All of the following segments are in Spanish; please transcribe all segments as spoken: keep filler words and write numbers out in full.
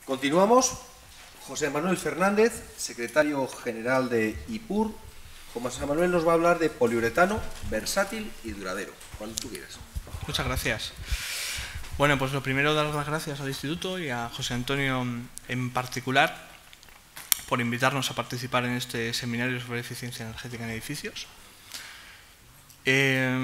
Continuamos. José Manuel Fernández, secretario general de IPUR. José Manuel nos va a hablar de poliuretano versátil y duradero. Cuando tú quieras. Muchas gracias. Bueno, pues lo primero, dar las gracias al Instituto y a José Antonio en particular por invitarnos a participar en este seminario sobre eficiencia energética en edificios. Eh,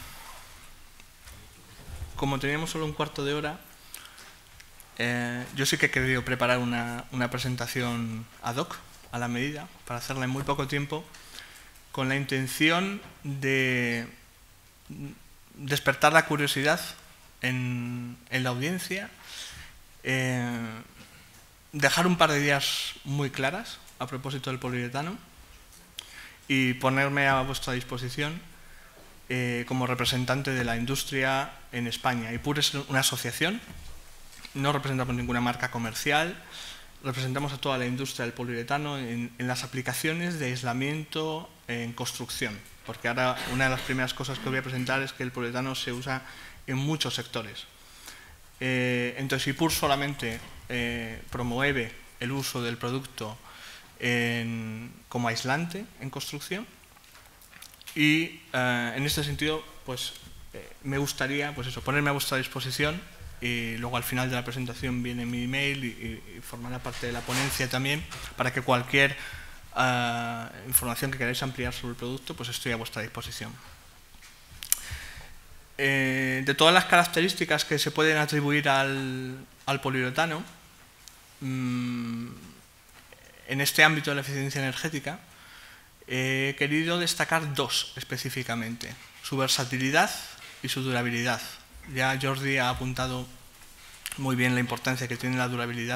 como teníamos solo un cuarto de hora, eh, yo sí que he querido preparar una, una presentación ad hoc, a la medida, para hacerla en muy poco tiempo, con la intención de despertar la curiosidad en, en la audiencia, eh, dejar un par de ideas muy claras a propósito del poliuretano y ponerme a vuestra disposición eh, como representante de la industria en España. IPUR es una asociación, no representamos ninguna marca comercial, representamos a toda la industria del poliuretano en, en las aplicaciones de aislamiento en construcción, porque ahora una de las primeras cosas que voy a presentar es que el poliuretano se usa en muchos sectores. Eh, entonces IPUR solamente eh, promueve el uso del producto en, como aislante en construcción y eh, en este sentido pues eh, me gustaría pues eso, ponerme a vuestra disposición y luego al final de la presentación viene mi email y, y, y formará parte de la ponencia también para que cualquier uh, información que queráis ampliar sobre el producto pues estoy a vuestra disposición. Eh, de todas las características que se pueden atribuir al, al poliuretano, mmm, en este ámbito de la eficiencia energética, eh, he querido destacar dos específicamente, su versatilidad y su durabilidad. Ya Jordi ha apuntado muy bien la importancia que tiene la durabilidad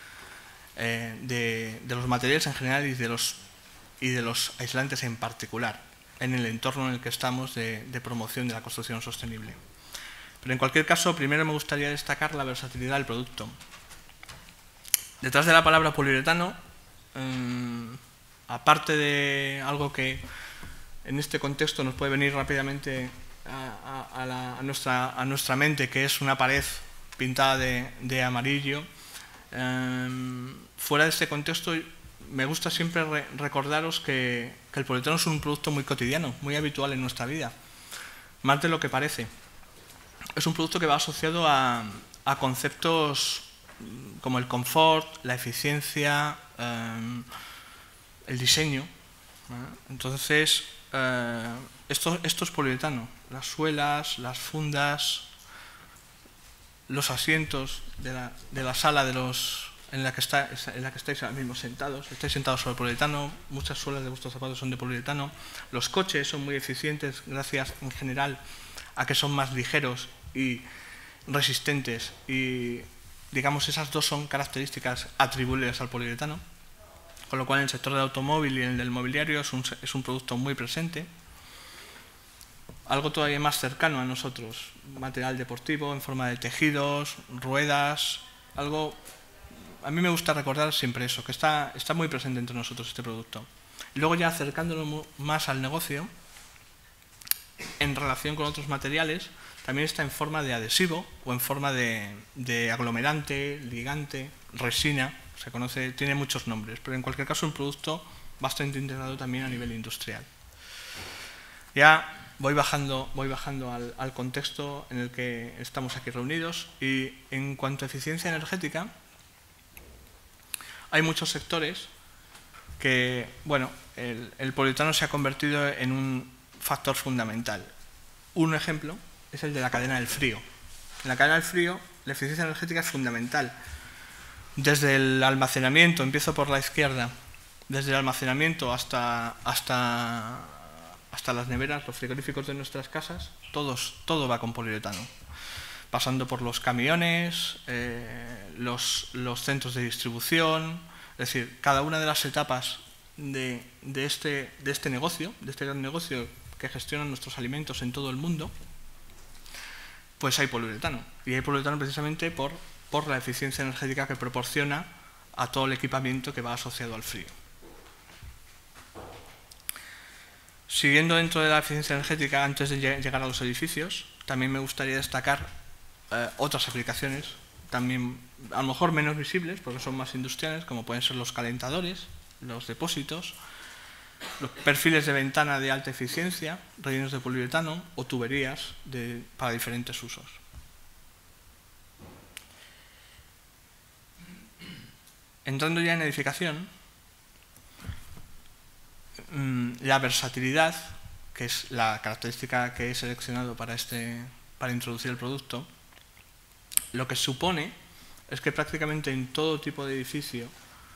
eh, de, de los materiales en general y de los, y de los aislantes en particular, en el entorno en el que estamos de, de promoción de la construcción sostenible. Pero en cualquier caso, primero me gustaría destacar la versatilidad del producto. Detrás de la palabra poliuretano, eh, aparte de algo que en este contexto nos puede venir rápidamente a, a, a, la, a, nuestra, a nuestra mente, que es una pared pintada de, de amarillo, eh, fuera de este contexto me gusta siempre re recordaros que, que el poliuretano es un producto muy cotidiano, muy habitual en nuestra vida, más de lo que parece. Es un producto que va asociado a, a conceptos como el confort, la eficiencia, eh, el diseño. ¿eh? Entonces, eh, esto, esto es poliuretano. Las suelas, las fundas, los asientos de la, de la sala de los... En la, que está, en la que estáis ahora mismo sentados, estáis sentados sobre poliuretano, muchas suelas de vuestros zapatos son de poliuretano, los coches son muy eficientes gracias en general a que son más ligeros y resistentes y digamos esas dos son características atribuibles al poliuretano, con lo cual en el sector del automóvil y en el del mobiliario es un, es un producto muy presente. Algo todavía más cercano a nosotros, material deportivo en forma de tejidos, ruedas, algo... A mí me gusta recordar siempre eso, que está, está muy presente entre nosotros este producto. Y luego ya acercándolo más al negocio, en relación con otros materiales, también está en forma de adhesivo o en forma de, de aglomerante, ligante, resina, se conoce, tiene muchos nombres, pero en cualquier caso es un producto bastante integrado también a nivel industrial. Ya voy bajando, voy bajando al, al contexto en el que estamos aquí reunidos y en cuanto a eficiencia energética, hay muchos sectores que, bueno, el, el poliuretano se ha convertido en un factor fundamental. Un ejemplo es el de la cadena del frío. En la cadena del frío, la eficiencia energética es fundamental. Desde el almacenamiento, empiezo por la izquierda, desde el almacenamiento hasta, hasta, hasta las neveras, los frigoríficos de nuestras casas, todos, todo va con poliuretano. Pasando por los camiones, eh, los, los centros de distribución, es decir, cada una de las etapas de, de, este, de este negocio, de este gran negocio que gestiona nuestros alimentos en todo el mundo, pues hay poliuretano. Y hay poliuretano precisamente por, por la eficiencia energética que proporciona a todo el equipamiento que va asociado al frío. Siguiendo dentro de la eficiencia energética, antes de llegar a los edificios, también me gustaría destacar Eh, otras aplicaciones también a lo mejor menos visibles porque son más industriales, como pueden ser los calentadores, los depósitos, los perfiles de ventana de alta eficiencia, rellenos de poliuretano o tuberías de, para diferentes usos. Entrando ya en edificación, la versatilidad, que es la característica que he seleccionado para, este, para introducir el producto, lo que supone es que prácticamente en todo tipo de edificio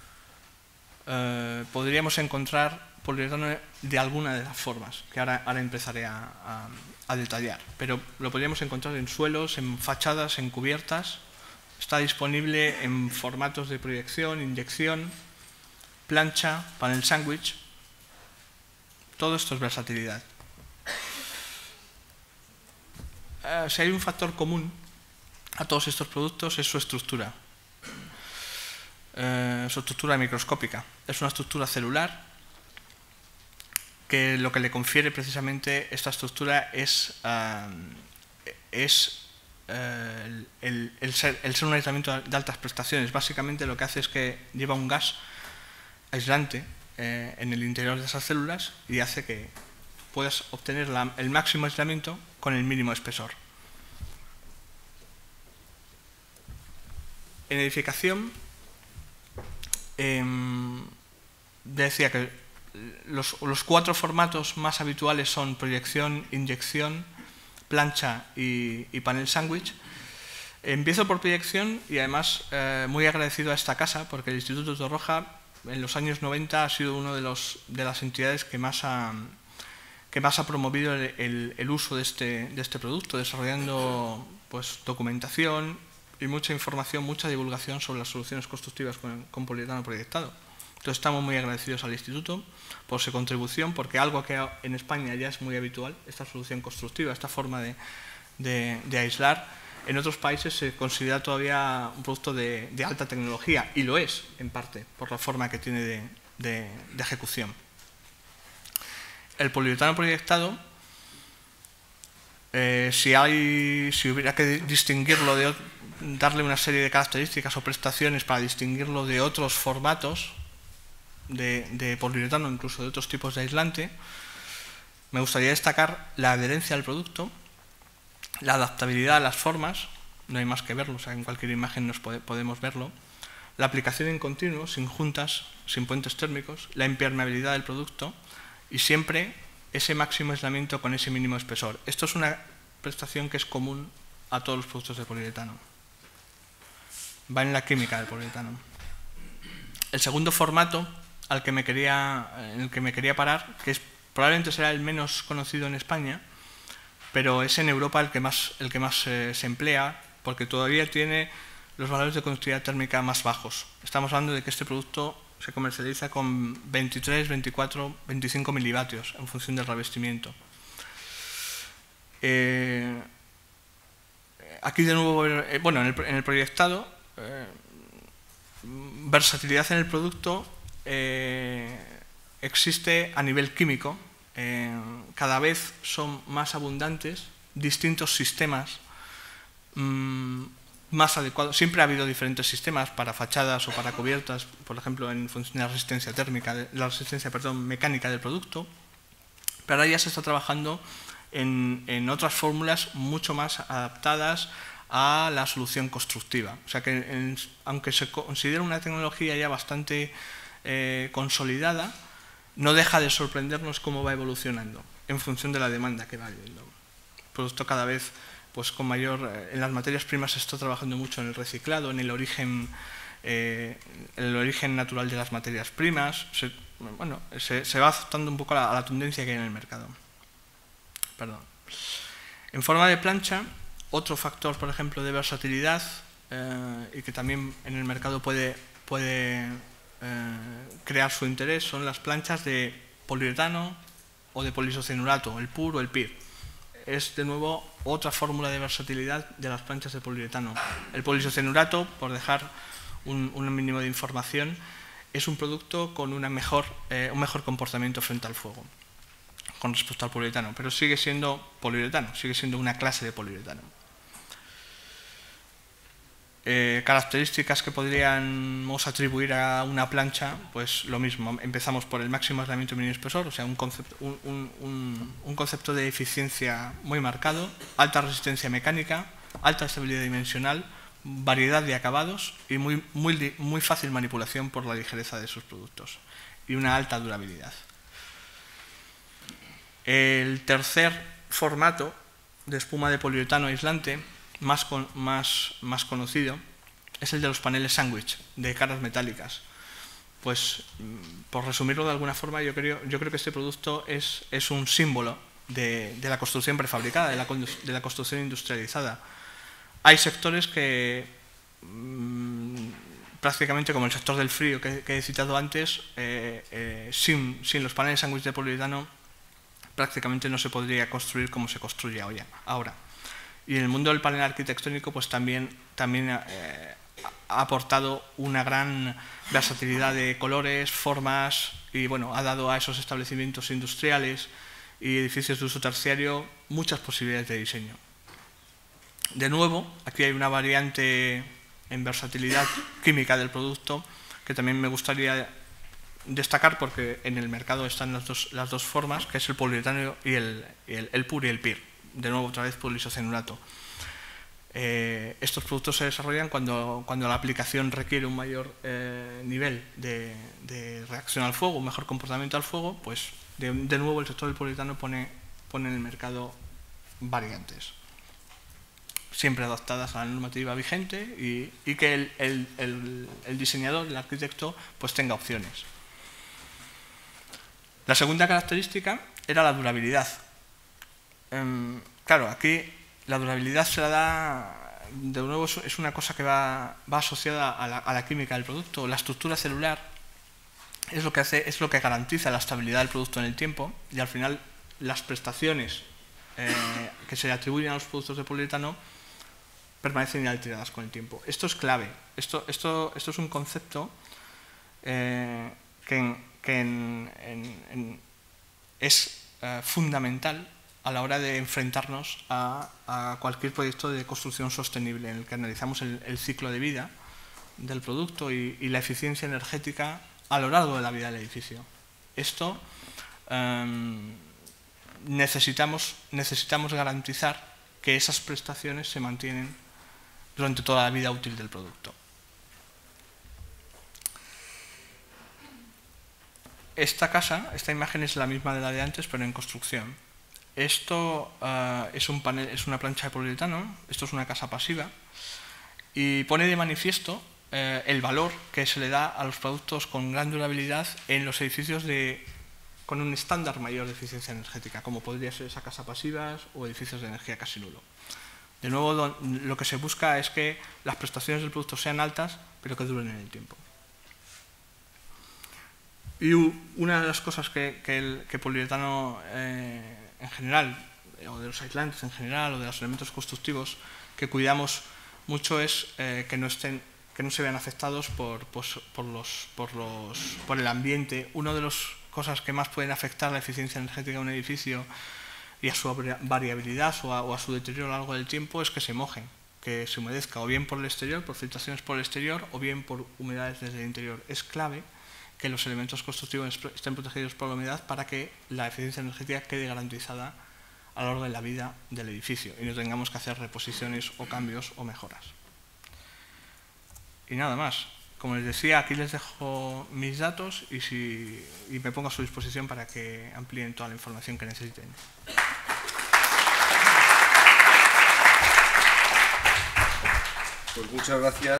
eh, podríamos encontrar poliuretano de alguna de las formas, que ahora, ahora empezaré a, a, a detallar, pero lo podríamos encontrar en suelos, en fachadas, en cubiertas. Está disponible en formatos de proyección, inyección, plancha, panel sándwich. Todo esto es versatilidad. Eh, si hay un factor común a todos estos productos es su estructura. Eh, su estructura microscópica. Es una estructura celular que lo que le confiere precisamente esta estructura es, uh, es uh, el, el, el, ser, el ser un aislamiento de altas prestaciones. Básicamente lo que hace es que lleva un gas aislante eh, en el interior de esas células y hace que puedas obtener la, el máximo aislamiento con el mínimo espesor. En edificación, eh, decía que los, los cuatro formatos más habituales son proyección, inyección, plancha y, y panel sándwich. Empiezo por proyección y además eh, muy agradecido a esta casa porque el Instituto Torroja en los años noventa ha sido una de, los, de las entidades que más ha, que más ha promovido el, el, el uso de este, de este producto, desarrollando pues, documentación y mucha información, mucha divulgación sobre las soluciones constructivas con, con poliuretano proyectado. Entonces estamos muy agradecidos al Instituto por su contribución, porque algo que en España ya es muy habitual, esta solución constructiva, esta forma de, de, de aislar, en otros países se considera todavía un producto de, de alta tecnología, y lo es, en parte, por la forma que tiene de, de, de ejecución. El poliuretano proyectado, eh, si, hay, si hubiera que distinguirlo, de, darle una serie de características o prestaciones para distinguirlo de otros formatos, De, de poliuretano, incluso de otros tipos de aislante, me gustaría destacar la adherencia al producto, la adaptabilidad a las formas, no hay más que verlo, o sea, en cualquier imagen nos puede, podemos verlo, la aplicación en continuo, sin juntas, sin puentes térmicos, la impermeabilidad del producto y siempre ese máximo aislamiento con ese mínimo espesor. Esto es una prestación que es común a todos los productos de poliuretano. Va en la química del poliuretano. El segundo formato al que me quería, en el que me quería parar, que es, probablemente será el menos conocido en España, pero es en Europa el que más, el que más eh, se emplea, porque todavía tiene los valores de conductividad térmica más bajos. Estamos hablando de que este producto se comercializa con veintitrés, veinticuatro, veinticinco milivatios en función del revestimiento. Eh, aquí de nuevo, eh, bueno, en el, en el proyectado, eh, versatilidad en el producto eh, existe a nivel químico. Eh, cada vez son más abundantes distintos sistemas mmm, más adecuados. Siempre ha habido diferentes sistemas para fachadas o para cubiertas, por ejemplo, en función de la resistencia térmica, de la resistencia, perdón, mecánica del producto, pero ahora ya se está trabajando en, en otras fórmulas mucho más adaptadas a la solución constructiva. O sea que, en, aunque se considera una tecnología ya bastante eh, consolidada, no deja de sorprendernos cómo va evolucionando en función de la demanda que va habiendo. El producto cada vez, pues con mayor, eh, en las materias primas se está trabajando mucho en el reciclado, en el origen, eh, el origen natural de las materias primas. Se, bueno, se, se va adaptando un poco a la, a la tendencia que hay en el mercado. Perdón. En forma de plancha, otro factor, por ejemplo, de versatilidad eh, y que también en el mercado puede, puede eh, crear su interés son las planchas de poliuretano o de poliisocinurato, el P U R o el P I R. Es, de nuevo, otra fórmula de versatilidad de las planchas de poliuretano. El poliisocinurato, por dejar un, un mínimo de información, es un producto con una mejor, eh, un mejor comportamiento frente al fuego con respecto al poliuretano, pero sigue siendo poliuretano, sigue siendo una clase de poliuretano. Eh, características que podríamos atribuir a una plancha, pues lo mismo. Empezamos por el máximo aislamiento mínimo espesor, o sea, un concepto, un, un, un, un concepto de eficiencia muy marcado, alta resistencia mecánica, alta estabilidad dimensional, variedad de acabados y muy, muy, muy fácil manipulación por la ligereza de sus productos y una alta durabilidad. El tercer formato de espuma de poliuretano aislante Más, con, más, más conocido es el de los paneles sándwich de caras metálicas. Pues, por resumirlo de alguna forma, yo creo, yo creo que este producto es, es un símbolo de, de la construcción prefabricada, de la, de la construcción industrializada. Hay sectores que, mmm, prácticamente como el sector del frío que, que he citado antes, eh, eh, sin, sin los paneles sándwich de poliuretano prácticamente no se podría construir como se construye hoy, ahora. Y en el mundo del panel arquitectónico pues también, también eh, ha aportado una gran versatilidad de colores, formas y bueno, ha dado a esos establecimientos industriales y edificios de uso terciario muchas posibilidades de diseño. De nuevo, aquí hay una variante en versatilidad química del producto que también me gustaría destacar porque en el mercado están las dos, las dos formas, que es el poliuretano y el, el, el P U R y el P I R. De nuevo, otra vez, poliisocenurato. Eh, estos productos se desarrollan cuando, cuando la aplicación requiere un mayor eh, nivel de, de reacción al fuego, un mejor comportamiento al fuego, pues de, de nuevo el sector del poliuretano pone, pone en el mercado variantes, siempre adaptadas a la normativa vigente y, y que el, el, el, el diseñador, el arquitecto, pues tenga opciones. La segunda característica era la durabilidad. Um, claro, aquí la durabilidad se la da, de nuevo es una cosa que va, va asociada a la, a la química del producto. La estructura celular es lo que hace, es lo que garantiza la estabilidad del producto en el tiempo y al final las prestaciones eh, que se le atribuyen a los productos de poliuretano permanecen inalteradas con el tiempo. Esto es clave, esto, esto, esto es un concepto eh, que, en, que en, en, en, es eh, fundamental a la hora de enfrentarnos a, a cualquier proyecto de construcción sostenible en el que analizamos el, el ciclo de vida del producto y, y la eficiencia energética a lo largo de la vida del edificio. Esto um, necesitamos, necesitamos garantizar que esas prestaciones se mantienen durante toda la vida útil del producto. Esta casa, esta imagen es la misma de la de antes, pero en construcción. Esto uh, es, un panel, es una plancha de poliuretano, esto es una casa pasiva y pone de manifiesto eh, el valor que se le da a los productos con gran durabilidad en los edificios de, con un estándar mayor de eficiencia energética, como podría ser esa casa pasivas o edificios de energía casi nulo. De nuevo, lo que se busca es que las prestaciones del producto sean altas, pero que duren en el tiempo. Y una de las cosas que, que el que poliuretano eh, en general, o de los aislantes en general, o de los elementos constructivos que cuidamos mucho es eh, que, no estén, que no se vean afectados por, por, por, los, por, los, por el ambiente. Una de las cosas que más pueden afectar la eficiencia energética de un edificio y a su variabilidad o a, o a su deterioro a lo largo del tiempo es que se mojen, que se humedezca o bien por el exterior, por filtraciones por el exterior, o bien por humedades desde el interior. Es clave que los elementos constructivos estén protegidos por la humedad para que la eficiencia energética quede garantizada a lo largo de la vida del edificio y no tengamos que hacer reposiciones o cambios o mejoras. Y nada más. Como les decía, aquí les dejo mis datos y, si, y me pongo a su disposición para que amplíen toda la información que necesiten. Pues muchas gracias.